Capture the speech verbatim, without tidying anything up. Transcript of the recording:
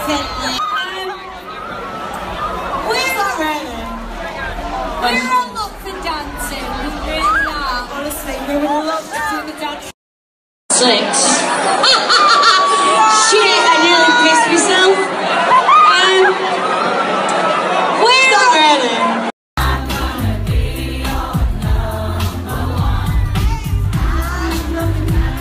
Definitely. Um, we're not ready. We're all up for dancing. We really are. Honestly, we would love to do the dance. Six.